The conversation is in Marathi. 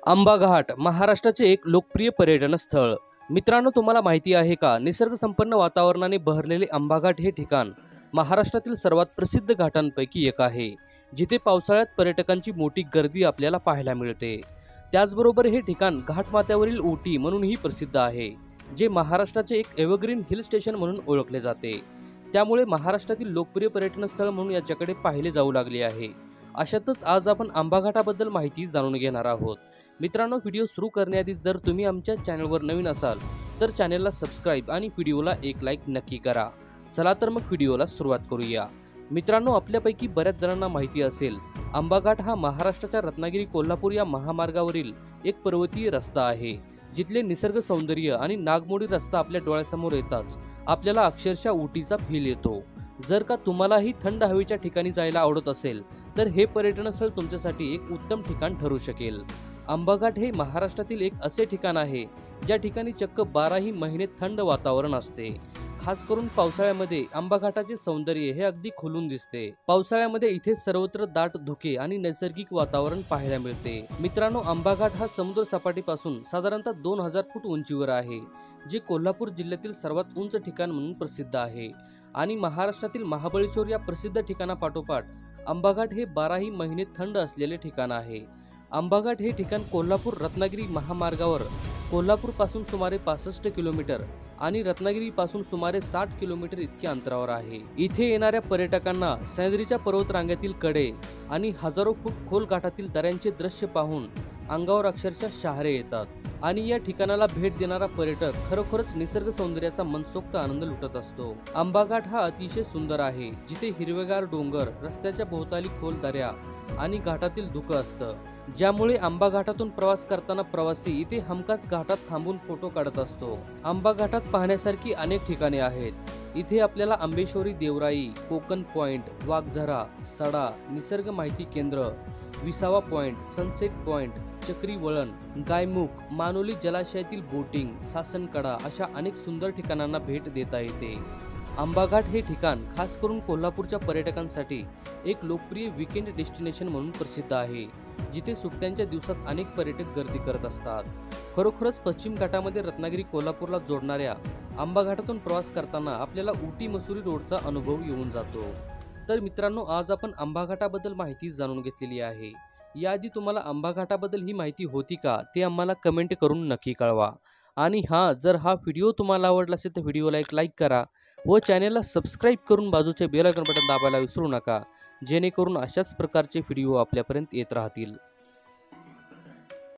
आंबा घाट महाराष्ट्राचे एक लोकप्रिय पर्यटन स्थळ। मित्रांनो, तुम्हाला माहिती आहे का, निसर्गसंपन्न वातावरणाने बहरलेले आंबा घाट हे ठिकाण महाराष्ट्रातील सर्वात प्रसिद्ध घाटांपैकी एक आहे, जिथे पावसाळ्यात पर्यटकांची मोठी गर्दी आपल्याला पाहायला मिळते। त्याचबरोबर हे ठिकाण घाटमाथ्यावरील ओटी म्हणूनही प्रसिद्ध आहे, जे महाराष्ट्राचे एक एव्हरग्रीन हिल स्टेशन म्हणून ओळखले जाते। त्यामुळे महाराष्ट्रातील लोकप्रिय पर्यटन स्थळ म्हणून याच्याकडे पाहिले जाऊ लागले आहे। अशातच आज आपण आंबा घाटाबद्दल माहिती जाणून घेणार आहोत। मित्रांनो, व्हिडिओ सुरू करण्याआधी जर तुम्ही आमच्या चॅनलवर नवीन असाल तर चॅनलला सबस्क्राईब आणि व्हिडिओला एक लाईक नक्की करा। चला तर मग व्हिडिओला सुरुवात करूया। मित्रांनो, आपल्यापैकी बऱ्याच जणांना माहिती असेल, आंबा घाट हा महाराष्ट्राच्या रत्नागिरी कोल्हापूर या महामार्गावरील एक पर्वतीय रस्ता आहे, जिथले निसर्ग सौंदर्य आणि नागमोडी रस्ता आपल्या डोळ्यासमोर येताच आपल्याला अक्षरशः उटीचा फील येतो। जर का तुम्हालाही थंड हवेच्या ठिकाणी जायला आवडत असेल तर हे पर्यटन स्थळ तुमच्यासाठी एक उत्तम ठिकाण ठरू शकेल। आंबा घाट हे महाराष्ट्रातील एक असे ठिकाण आहे ज्या ठिकाणी चक्क 12ही महिने थंड वातावरण असते। खास करून पावसाळ्यामध्ये आंबा घाटाचे सौंदर्य हे अगदी खुलून दिसते। पावसाळ्यामध्ये इथे सर्वत्र दाट धुके आणि नैसर्गिक वातावरण पाहायला मिळते। मित्रांनो, आंबा घाट हा समुद्र सपाटीपासून साधारणतः 2000 फूट उंचीवर आहे, जे कोल्हापूर जिल्ह्यातील सर्वात उंच ठिकाण म्हणून प्रसिद्ध आहे। आणि महाराष्ट्रातील महाबळेश्वर या प्रसिद्ध ठिकाणापाठोपाठ आंबा घाट हे 12ही महिने थंड असलेले ठिकाण आहे। आंबा घाट हे ठिकाण कोल्हापूर रत्नागिरी महामार्गावर कोल्हापूर पासून सुमारे 65 किलोमीटर आणि रत्नागिरी पासून सुमारे 60 किलोमीटर इतक्या अंतरावर आहे। इथे येणाऱ्या पर्यटकांना सह्याद्रीच्या पर्वतरांगेतील कडे आणि हजारो फूट खोल घाटातील दऱ्यांचे दृश्य पाहून अंगावर अक्षरशः शहारे येतात। आणि या ठिकाणाला भेट देणारा पर्यटक खरोखरच निसर्ग सौंदर्याचा मनसोक्त आनंद लुटत असतो। आंबा घाट हा अतिशय सुंदर आहे, जिथे हिरवेगार डोंगर, रस्त्याच्या भोवताली खोल दऱ्या आणि घाटातील धुकं असतं, ज्यामुळे आंबा घाटातून प्रवास करताना प्रवासी इथे हमखास घाटात थांबून फोटो काढत असतो। आंबा घाटात पाहण्यासारखी अनेक ठिकाणे आहेत। इथे आपल्याला आंबेश्वरी देवराई, कोकण पॉइंट, वाघझरा, सडा, निसर्ग माहिती केंद्र, विसावा पॉइंट, सनसेट पॉइंट, चक्री वळण, गायमुख, मानोली जलाशयातील बोटिंग, सासनकडा अशा अनेक सुंदर ठिकाणांना भेट देता येते। आंबा घाट हे ठिकाण खास करून कोल्हापूरच्या पर्यटकांसाठी एक लोकप्रिय वीकेंड डेस्टिनेशन म्हणून प्रसिद्ध आहे, जिथे सुट्ट्यांच्या दिवसात अनेक पर्यटक गर्दी करत असतात। खरोखरच पश्चिम घाटामध्ये रत्नागिरी कोल्हापूरला जोडणाऱ्या आंबा घाटातून प्रवास करताना आपल्याला उटी मसुरी रोडचा अनुभव येऊन जातो। तर मित्रांनो, आज आपण आंबा घाटाबद्दल माहिती जाणून घेतलेली आहे। याआधी तुम्हाला आंबा घाटाबद्दल ही माहिती होती का, ते आम्हाला कमेंट करून नक्की कळवा। आणि जर हा व्हिडिओ तुम्हाला आवडला असेल तर व्हिडिओला एक लाईक करा व चॅनलला सबस्क्राईब करून बाजूचे बेल आयकॉन बटन दाबायला विसरू नका, जेणेकरून अशाच प्रकारचे व्हिडिओ आपल्यापर्यंत येत राहतील।